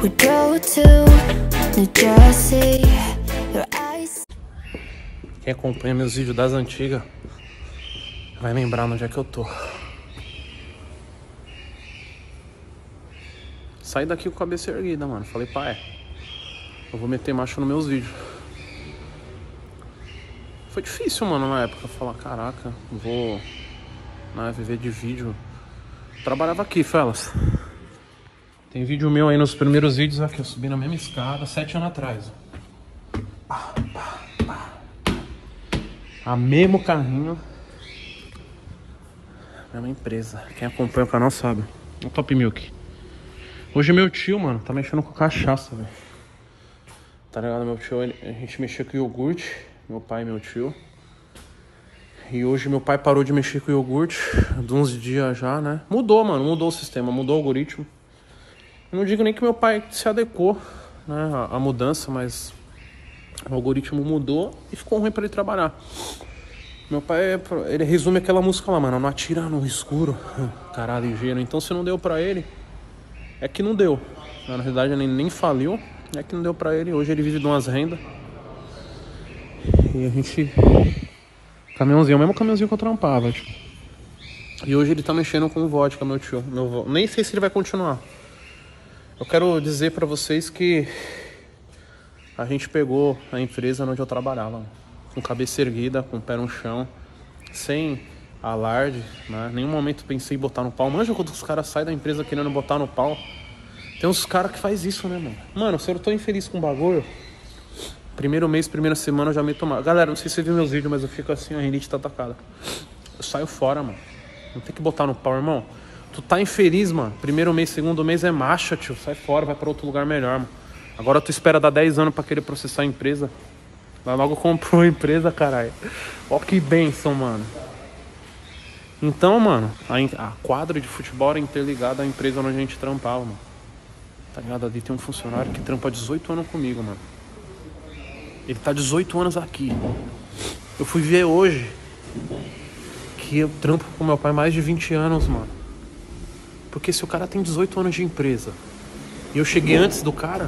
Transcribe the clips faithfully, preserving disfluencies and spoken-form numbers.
We drove to New Jersey. Your eyes. Quem acompanha meus vídeos das antigas vai lembrar onde é que eu tô. Saí daqui com a cabeça erguida, mano. Falei, pai, eu vou meter marcha nos meus vídeos. Foi difícil, mano, na época. Falar, caraca, vou né, viver de vídeo. Trabalhava aqui, fellas. Tem vídeo meu aí nos primeiros vídeos aqui. Eu subi na mesma escada, sete anos atrás. Pá, pá, pá. A mesmo carrinho. Mesma empresa. Quem acompanha o canal sabe. O Top Milk. Hoje meu tio, mano, tá mexendo com cachaça, velho. Tá ligado? Meu tio, ele, a gente mexia com iogurte. Meu pai e meu tio. E hoje meu pai parou de mexer com iogurte. De uns dias já, né? Mudou, mano. Mudou o sistema. Mudou o algoritmo. Eu não digo nem que meu pai se adequou, né, à, à mudança, mas o algoritmo mudou e ficou ruim pra ele trabalhar. Meu pai, ele resume aquela música lá, mano. Não atira no escuro. Caralho, ligeiro. Então se não deu pra ele, é que não deu. Na realidade ele nem faliu. É que não deu pra ele. Hoje ele vive de umas rendas. E a gente... Caminhãozinho, o mesmo caminhãozinho que eu trampava, tipo. E hoje ele tá mexendo com vodka, meu tio. Meu vo... Nem sei se ele vai continuar. Eu quero dizer pra vocês que a gente pegou a empresa onde eu trabalhava, com cabeça erguida, com o pé no chão, sem alarde, né? Nenhum momento pensei em botar no pau. Manja quando os caras saem da empresa querendo botar no pau. Tem uns caras que faz isso, né, mano? Mano, se eu tô infeliz com o bagulho, primeiro mês, primeira semana eu já meto mal. Galera, não sei se você viu meus vídeos, mas eu fico assim, a rinite tá atacada. Eu saio fora, mano. Não tem que botar no pau, irmão. Tu tá infeliz, mano. Primeiro mês, segundo mês é marcha, tio. Sai fora, vai pra outro lugar melhor, mano. Agora tu espera dar dez anos pra querer processar a empresa. Vai logo comprou a empresa, caralho. Ó que bênção, mano. Então, mano, a, a quadra de futebol era interligada à empresa onde a gente trampava, mano. Tá ligado? Ali tem um funcionário que trampa dezoito anos comigo, mano. Ele tá dezoito anos aqui. Eu fui ver hoje que eu trampo com meu pai mais de vinte anos, mano. Porque se o cara tem dezoito anos de empresa e eu cheguei antes do cara,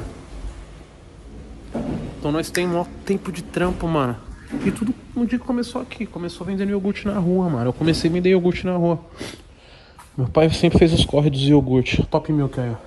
então nós temos maior tempo de trampo, mano. E tudo um dia que começou aqui. Começou vendendo iogurte na rua, mano. Eu comecei a vender iogurte na rua. Meu pai sempre fez os corre dos iogurte. Top Milk aí, ó.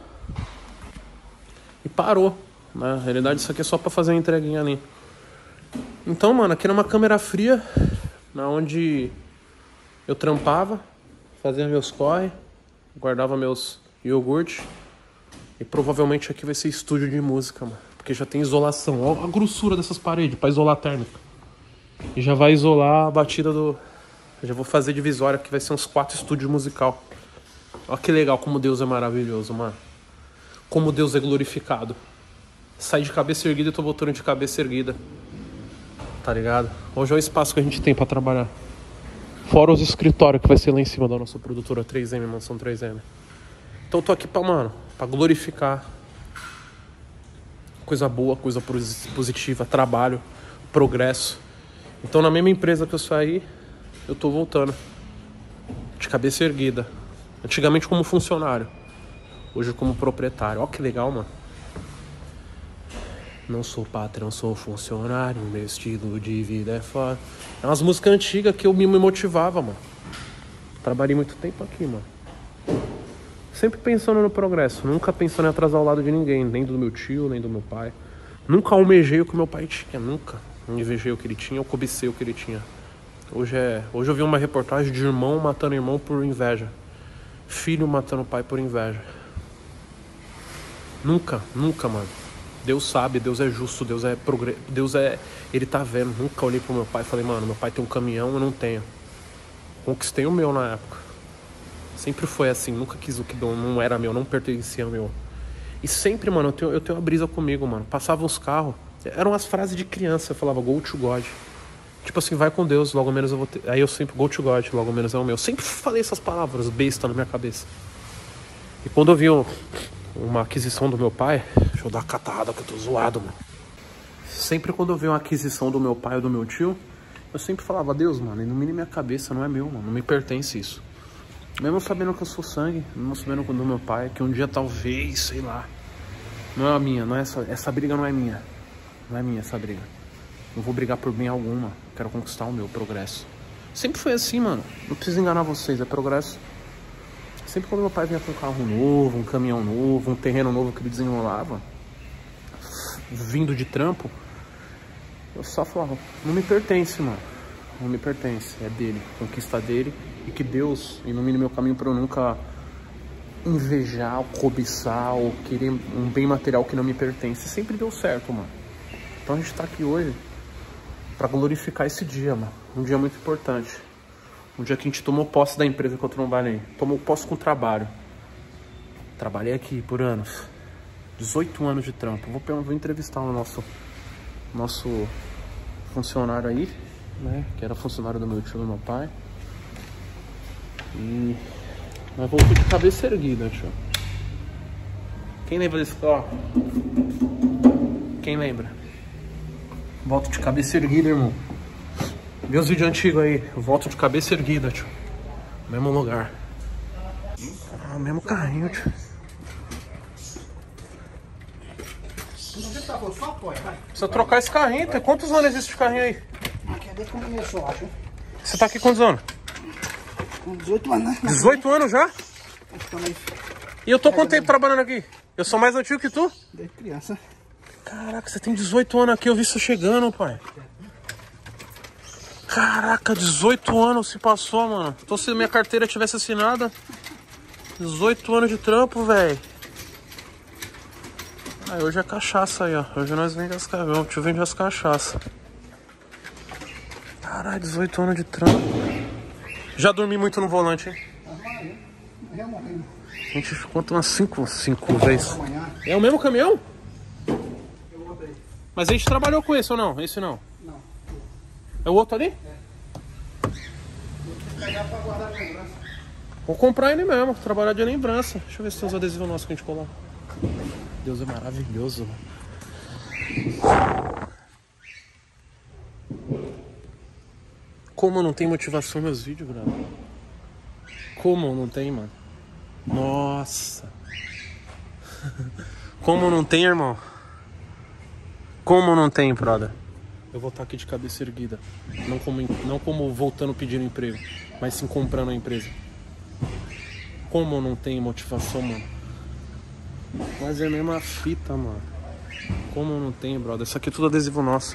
E parou. Na realidade isso aqui é só pra fazer a entreguinha ali. Então, mano, aqui era uma câmera fria, na onde eu trampava, fazia meus corre, guardava meus iogurtes. E provavelmente aqui vai ser estúdio de música, mano. Porque já tem isolação. Olha a grossura dessas paredes pra isolar a térmica. E já vai isolar a batida do... Eu já vou fazer divisória, que vai ser uns quatro estúdios musical. Olha que legal, como Deus é maravilhoso, mano. Como Deus é glorificado. Saí de cabeça erguida e tô voltando de cabeça erguida. Tá ligado? Hoje é o espaço que a gente tem pra trabalhar. Fora os escritórios que vai ser lá em cima da nossa produtora três M, Mansão três M. Então eu tô aqui pra, mano, pra glorificar. Coisa boa, coisa positiva, trabalho, progresso. Então na mesma empresa que eu saí, eu tô voltando. De cabeça erguida. Antigamente como funcionário. Hoje como proprietário. Ó que legal, mano. Não sou patrão, sou funcionário. Meu estilo de vida é foda. É umas músicas antigas que eu me motivava, mano. Trabalhei muito tempo aqui, mano. Sempre pensando no progresso. Nunca pensando em atrasar o lado de ninguém. Nem do meu tio, nem do meu pai. Nunca almejei o que meu pai tinha. Nunca invejei o que ele tinha ou cobicei o que ele tinha. Hoje é... Hoje eu vi uma reportagem de irmão matando irmão por inveja. Filho matando pai por inveja. Nunca, nunca, mano. Deus sabe, Deus é justo, Deus é progresso, Deus é... Ele tá vendo. Nunca olhei pro meu pai e falei, mano, meu pai tem um caminhão, eu não tenho. Conquistei o meu na época. Sempre foi assim, nunca quis o que não era meu, não pertencia ao meu. E sempre, mano, eu tenho, eu tenho uma brisa comigo, mano. Passava os carros, eram as frases de criança, eu falava, go to God. Tipo assim, vai com Deus, logo menos eu vou ter... Aí eu sempre, go to God, logo menos é o meu. Sempre falei essas palavras, besta na minha cabeça. E quando eu vi um... uma aquisição do meu pai, deixa eu dar uma catarrada que eu tô zoado, mano. Sempre quando eu vi uma aquisição do meu pai ou do meu tio, eu sempre falava, Deus, mano, ilumine minha cabeça, não é meu, mano, não me pertence isso. Mesmo sabendo que eu sou sangue, mesmo sabendo do meu pai, que um dia talvez, sei lá, Não é a minha, não é essa, essa briga não é minha. Não é minha essa briga. Não vou brigar por bem alguma. Quero conquistar o meu progresso. Sempre foi assim, mano. Não preciso enganar vocês, é progresso. Sempre quando meu pai vinha com um carro novo, um caminhão novo, um terreno novo que ele desenrolava, vindo de trampo, eu só falava, não me pertence, mano. Não me pertence, é dele, conquista dele. E que Deus ilumine meu caminho para eu nunca invejar, ou cobiçar, ou querer um bem material que não me pertence. Sempre deu certo, mano. Então a gente tá aqui hoje pra glorificar esse dia, mano. Um dia muito importante. Um dia que a gente tomou posse da empresa que eu trabalhei. Tomou posse com o trabalho. Trabalhei aqui por anos. dezoito anos de trampo. Vou, vou entrevistar o nosso, nosso funcionário aí, né? Que era funcionário do meu tio e do meu pai. E... mas voltou de cabeça erguida, tio. Quem lembra desse... ó. Quem lembra? Volto de cabeça erguida, irmão. Vê os vídeos antigos aí. Eu volto de cabeça erguida, tio. Mesmo lugar. Ah, mesmo carrinho, tio. Precisa trocar esse carrinho. Tem quantos anos existe esse carrinho aí? Aqui é desde quando começou, acho. Você tá aqui quantos anos? Com dezoito anos, né? dezoito anos já? E eu tô quanto tempo trabalhando aqui? Eu sou mais antigo que tu? Desde criança. Caraca, você tem dezoito anos aqui, eu vi você chegando, pai. Caraca, dezoito anos se passou, mano. Então se minha carteira tivesse assinada, dezoito anos de trampo, velho. Ah, hoje é cachaça aí, ó. Hoje nós vendemos as cachaças. O tio vende as cachaças. Caralho, dezoito anos de trampo. Já dormi muito no volante, hein? Já morreu. A gente conta umas cinco, cinco vezes. É o mesmo caminhão? Mas a gente trabalhou com esse ou não? Esse não? Não. É o outro ali? É. Vou pegar pra guardar a lembrança. Vou comprar ele mesmo, trabalhar de lembrança. Deixa eu ver se tem os adesivos nossos que a gente coloca. Deus é maravilhoso, mano. Como não tem motivação meus vídeos, brother? Como não tem, mano? Nossa. Como não tem, irmão? Como não tem, brother? Eu vou estar aqui de cabeça erguida. Não como, não como voltando pedindo emprego, mas sim comprando a empresa. Como não tem motivação, mano? Mas é a mesma fita, mano. Como não tem, brother? Isso aqui é tudo adesivo nosso.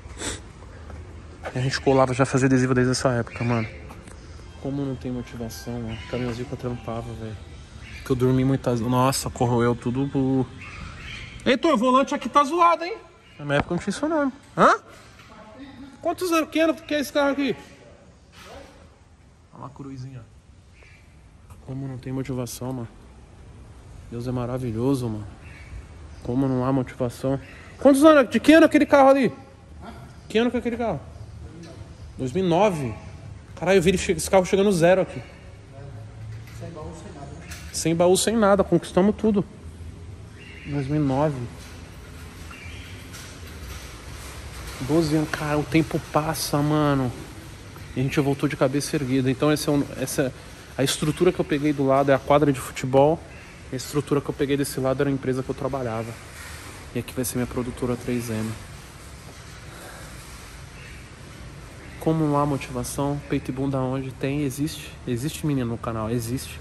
A gente colava, já fazia adesivo desde essa época, mano. Como não tem motivação, mano. Caminhãozinho que eu trampava, velho. Que eu dormi muitas... Nossa, corroeu tudo pro... Heitor, o volante aqui tá zoado, hein? Na minha época não tinha isso não. Hã? Quantos anos que é esse carro aqui? Olha uma cruzinha. Como não tem motivação, mano. Deus é maravilhoso, mano. Como não há motivação. Quantos anos? De que ano é aquele carro ali? Que ano que é aquele carro? dois mil e nove. Caralho, eu vi esse carro chegando zero aqui. Sem baú, sem nada. Sem baú, sem nada. Conquistamos tudo. dois mil e nove. doze anos. Cara, o tempo passa, mano. E a gente voltou de cabeça erguida. Então esse é um, essa, a estrutura que eu peguei do lado é a quadra de futebol. A estrutura que eu peguei desse lado era a empresa que eu trabalhava. E aqui vai ser minha produtora três M. Como não há motivação, peito e bunda onde tem, existe. Existe, menino, no canal, existe.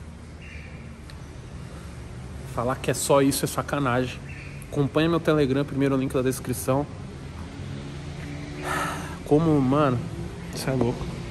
Falar que é só isso é sacanagem. Acompanha meu Telegram, primeiro link da descrição. Como, mano, isso é louco.